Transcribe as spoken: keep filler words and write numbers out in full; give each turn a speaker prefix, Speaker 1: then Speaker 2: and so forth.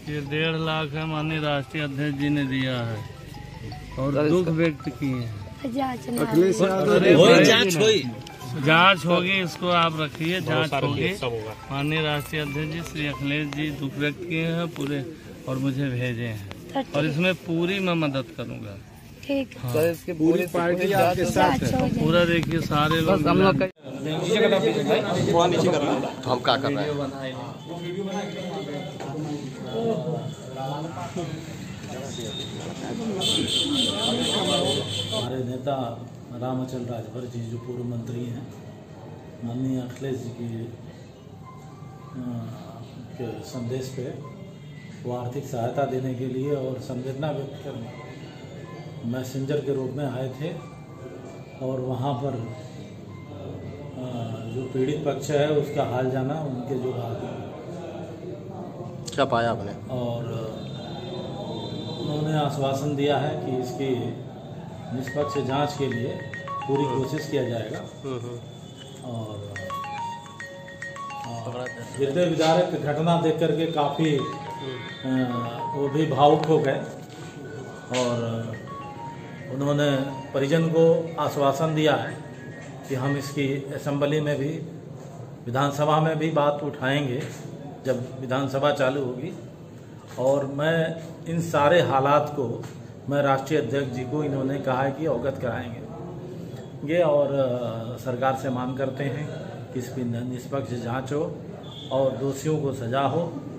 Speaker 1: ये डेढ़ लाख है माननीय राष्ट्रीय अध्यक्ष जी ने दिया है और दुख व्यक्त किए हैं।
Speaker 2: जांच हुई
Speaker 1: जांच होगी, इसको आप रखिए, जांच होगी। माननीय राष्ट्रीय अध्यक्ष जी श्री अखिलेश जी दुख व्यक्त किए हैं पूरे और मुझे भेजे हैं और इसमें पूरी मैं मदद करूंगा।
Speaker 3: ठीक
Speaker 1: हाँ।
Speaker 3: सर, इसके पूरी पार्टी आपके साथ है।
Speaker 1: पूरा देखिए सारे लोग
Speaker 3: हम लोग
Speaker 2: तो हम क्या कर रहे हैं?
Speaker 4: हमारे नेता रामचंद्र राजभर जी जो पूर्व मंत्री हैं, माननीय अखिलेश जी की के संदेश पे वो आर्थिक सहायता देने के लिए और संवेदना व्यक्त करने मैसेंजर के रूप में आए थे और वहाँ पर जो पीड़ित पक्ष है उसका हाल जाना, उनके जो
Speaker 2: क्या पाया आपने?
Speaker 4: और उन्होंने आश्वासन दिया है कि इसकी निष्पक्ष जांच के लिए पूरी कोशिश किया जाएगा और हृदय विदारक घटना देख करके काफ़ी वो भी भावुक हो गए और उन्होंने परिजन को आश्वासन दिया है कि हम इसकी असेंबली में भी, विधानसभा में भी बात उठाएंगे जब विधानसभा चालू होगी और मैं इन सारे हालात को मैं राष्ट्रीय अध्यक्ष जी को इन्होंने कहा है कि अवगत कराएंगे ये और सरकार से मांग करते हैं कि इसकी निष्पक्ष जांच हो और दोषियों को सजा हो